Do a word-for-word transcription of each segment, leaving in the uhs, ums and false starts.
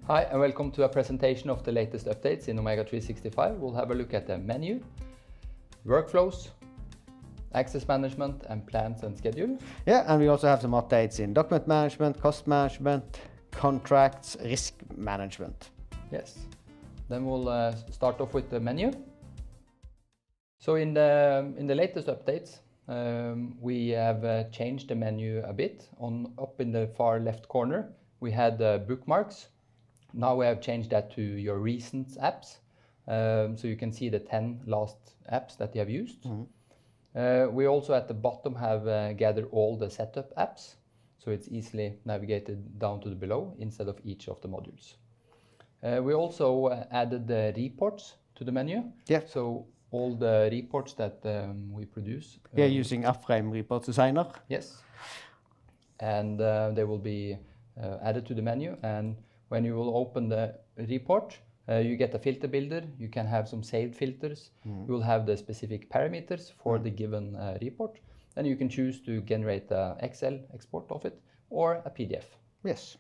Hi and welcome to a presentation of the latest updates in Omega three sixty-five. We'll have a look at the menu, workflows, access management and plans and schedule. Yeah, and we also have some updates in document management, cost management, contracts, risk management. Yes. Then we'll uh, start off with the menu. So in the, in the latest updates, um, we have uh, changed the menu a bit. On up in the far left corner, we had uh, bookmarks. Now we have changed that to your recent apps. Um, so you can see the ten last apps that you have used. Mm-hmm. uh, we also at the bottom have uh, gathered all the setup apps. So it's easily navigated down to the below instead of each of the modules. Uh, we also uh, added the reports to the menu. Yeah. So all the reports that um, we produce. Um, yeah, using Aframe Report Designer. Yes. And uh, they will be uh, added to the menu. And when you will open the report, uh, you get a filter builder. You can have some saved filters. Mm. You will have the specific parameters for mm. the given uh, report. And you can choose to generate an Excel export of it or a P D F. Yes.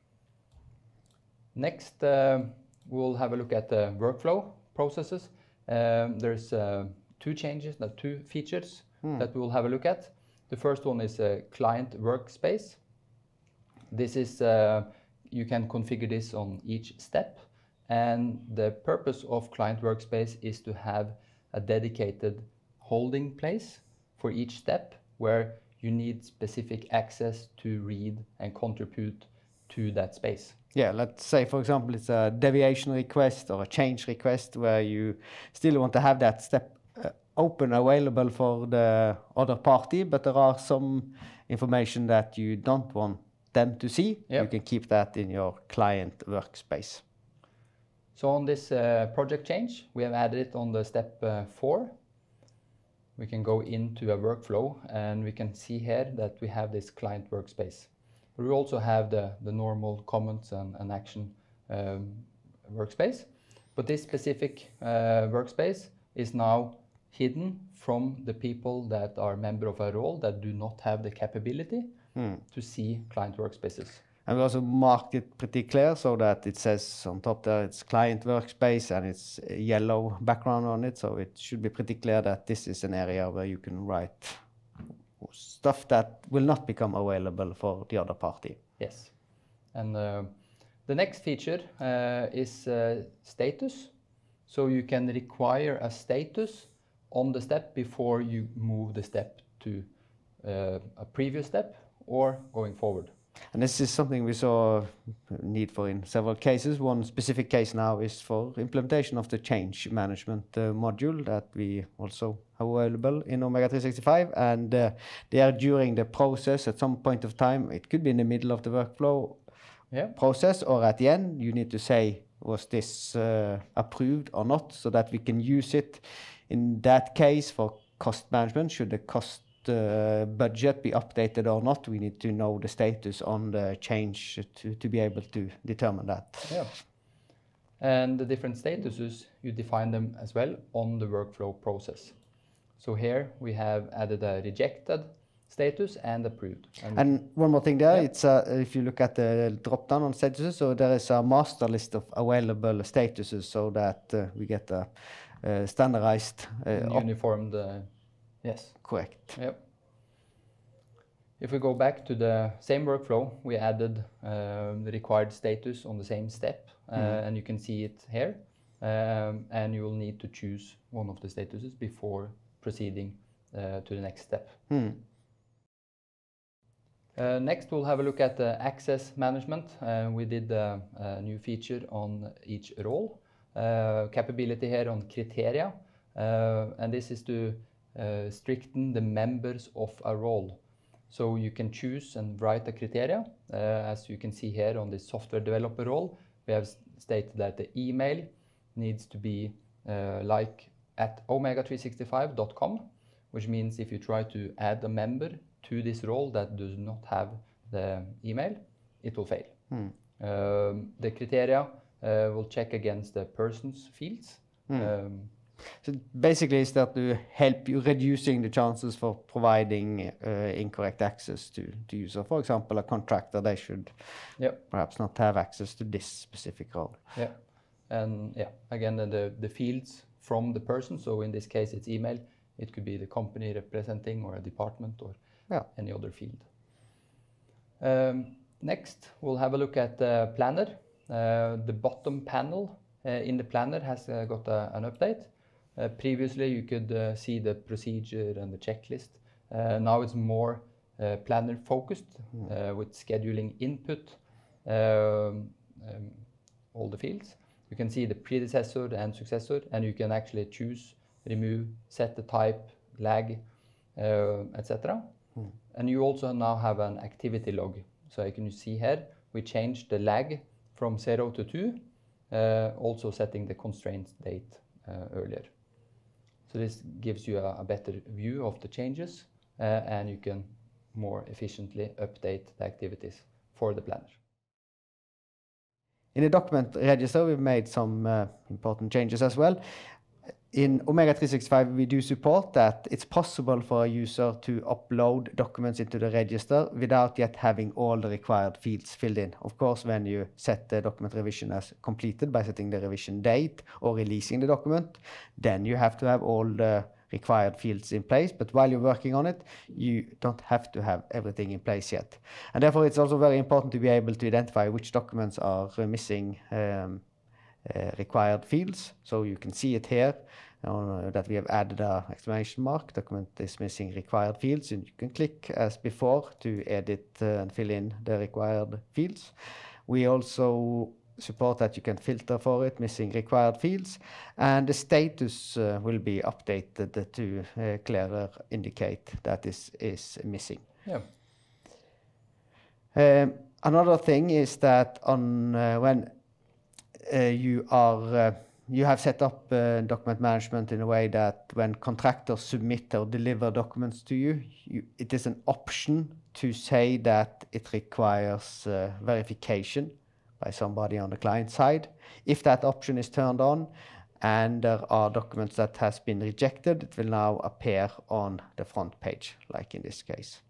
Next, uh, we'll have a look at the workflow processes. Um, there's uh, two changes, no, two features mm. that we will have a look at. The first one is a client workspace. This is, uh, you can configure this on each step. And the purpose of client workspace is to have a dedicated holding place for each step where you need specific access to read and contribute to that space. Yeah, let's say, for example, it's a deviation request or a change request where you still want to have that step uh, open, available for the other party, but there are some information that you don't want them to see. Yep. You can keep that in your client workspace. So on this uh, project change, we have added it on the step uh, four. We can go into a workflow and we can see here that we have this client workspace. But we also have the, the normal comments and, and action um, workspace. But this specific uh, workspace is now hidden from the people that are member of a role that do not have the capability hmm. to see client workspaces. And we also marked it pretty clear so that it says on top there it's client workspace and it's a yellow background on it. So it should be pretty clear that this is an area where you can write stuff that will not become available for the other party. Yes. And uh, the next feature uh, is uh, status. So you can require a status on the step before you move the step to uh, a previous step or going forward. And this is something we saw need for in several cases. One specific case now is for implementation of the change management uh, module that we also have available in Omega three sixty-five. And uh, there during the process at some point of time, it could be in the middle of the workflow yeah. process or at the end, you need to say, was this uh, approved or not, so that we can use it in that case for cost management. Should the cost Uh, budget be updated or not, we need to know the status on the change to, to be able to determine that. Yeah. And the different statuses, you define them as well on the workflow process. So here we have added a rejected status and approved. And, and one more thing there, yeah. it's uh, if you look at the drop down on statuses, so there is a master list of available statuses so that uh, we get a uh, standardized uh, uniformed uh, yes. Correct. Yep. If we go back to the same workflow, we added um, the required status on the same step, uh, mm. and you can see it here. Um, and you will need to choose one of the statuses before proceeding uh, to the next step. Mm. Uh, next, we'll have a look at the access management. Uh, we did uh, a new feature on each role. Uh, capability here on criteria, uh, and this is to Uh, stricten the members of a role. So you can choose and write a criteria. Uh, as you can see here on the software developer role, we have stated that the email needs to be uh, like at omega three sixty-five dot com, which means if you try to add a member to this role that does not have the email, it will fail. Hmm. Um, the criteria uh, will check against the person's fields. Hmm. Um, So basically, it's there to help you reducing the chances for providing uh, incorrect access to to user. For example, a contractor, they should yep. perhaps not have access to this specific role. Yeah, and yeah, again the the fields from the person. So in this case, it's email. It could be the company representing or a department or yeah. any other field. Um, next, we'll have a look at the planner. Uh, the bottom panel uh, in the planner has uh, got a, an update. Uh, previously, you could uh, see the procedure and the checklist. Uh, now it's more uh, planner focused mm. uh, with scheduling input, um, um, all the fields. You can see the predecessor and successor, and you can actually choose, remove, set the type, lag, uh, et cetera. Mm. And you also now have an activity log. So you can see here, we changed the lag from zero to two, uh, also setting the constraint date uh, earlier. So this gives you a, a better view of the changes, uh, and you can more efficiently update the activities for the planner. In the document register, we've made some uh, important changes as well. In Omega three sixty-five, we do support that it's possible for a user to upload documents into the register without yet having all the required fields filled in. Of course, when you set the document revision as completed by setting the revision date or releasing the document, then you have to have all the required fields in place. But while you're working on it, you don't have to have everything in place yet. And therefore, it's also very important to be able to identify which documents are missing um, Uh, required fields. So you can see it here uh, that we have added a exclamation mark. Document is missing required fields, and you can click as before to edit uh, and fill in the required fields. We also support that you can filter for it, missing required fields, and the status uh, will be updated to uh, clearer indicate that this is missing. Yeah. Um, another thing is that on uh, when Uh, you are uh, you have set up uh, document management in a way that when contractors submit or deliver documents to you, you it is an option to say that it requires uh, verification by somebody on the client side. If that option is turned on and there are documents that has been rejected, it will now appear on the front page, like in this case.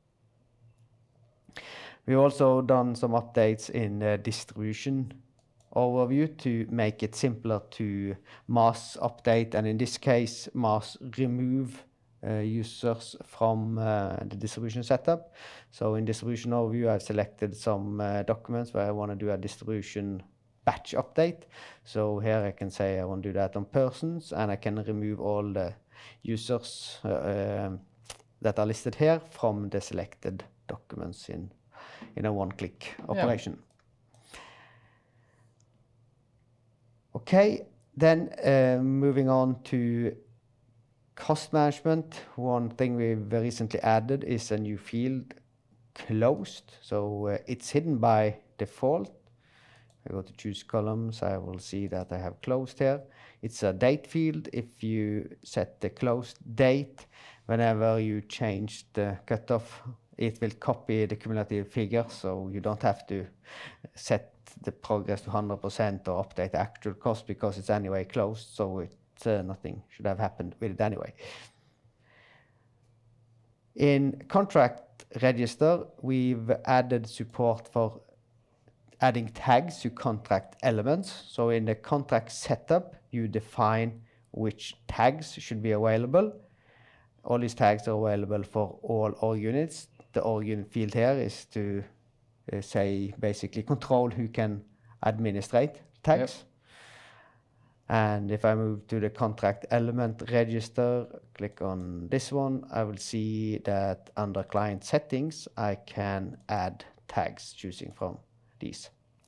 We've also done some updates in uh, distribution overview to make it simpler to mass update, and in this case mass remove uh, users from uh, the distribution setup. So in distribution overview, I've selected some uh, documents where I want to do a distribution batch update. So here I can say I want to do that on persons, and I can remove all the users uh, uh, that are listed here from the selected documents in in a one-click operation. Yeah. Okay, then uh, moving on to cost management. One thing we've recently added is a new field, closed. So uh, it's hidden by default. I go to choose columns, I will see that I have closed here. It's a date field. If you set the closed date, whenever you change the cutoff, it will copy the cumulative figure, so you don't have to set the progress to one hundred percent or update the actual cost because it's anyway closed, so it, uh, nothing should have happened with it anyway. In contract register, we've added support for adding tags to contract elements. So in the contract setup, you define which tags should be available. All these tags are available for all org units. The org unit field here is to uh, say basically control who can administrate tags. Yep. And if I move to the contract element register, click on this one, I will see that under client settings, I can add tags choosing from these.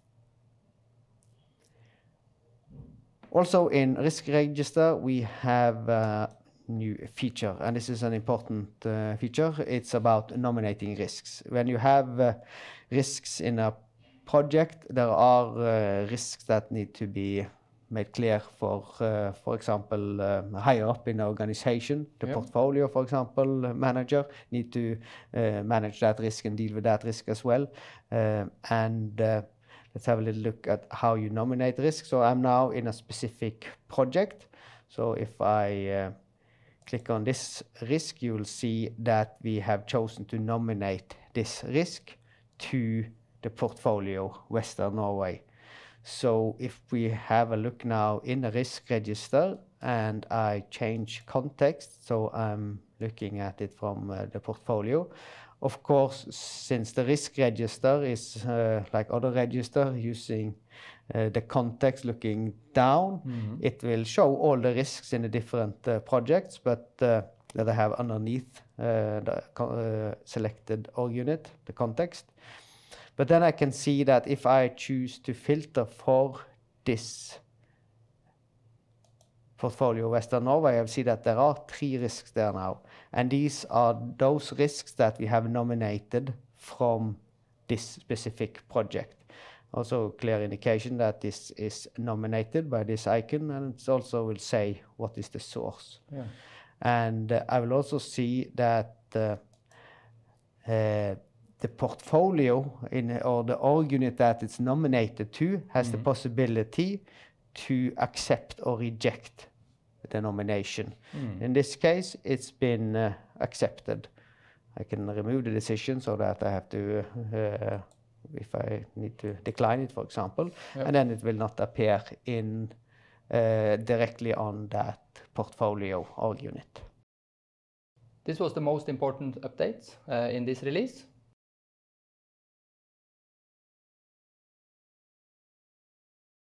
Also in risk register, we have a new feature, and this is an important uh, feature. It's about nominating risks. When you have uh, risks in a project, there are uh, risks that need to be made clear for, uh, for example, uh, higher up in the organization. The yep. portfolio, for example, manager need to uh, manage that risk and deal with that risk as well. Uh, and uh, let's have a little look at how you nominate risk. So I'm now in a specific project. So if I uh, click on this risk, you will see that we have chosen to nominate this risk to the portfolio Western Norway. So if we have a look now in the risk register and I change context, so I'm looking at it from uh, the portfolio. Of course, since the risk register is uh, like other register using uh, the context looking down, mm-hmm. it will show all the risks in the different uh, projects, but uh, that I have underneath uh, the uh, selected org unit, the context. But then I can see that if I choose to filter for this portfolio Western Norway, I see that there are three risks there now. And these are those risks that we have nominated from this specific project. Also clear indication that this is nominated by this icon, and it also will say what is the source. Yeah. And uh, I will also see that uh, uh, the portfolio in or the org unit that it's nominated to has mm-hmm. the possibility to accept or reject the nomination. Mm. In this case, it's been uh, accepted. I can remove the decision so that I have to, uh, if I need to decline it, for example, yep. and then it will not appear in uh, directly on that portfolio org unit. This was the most important update uh, in this release.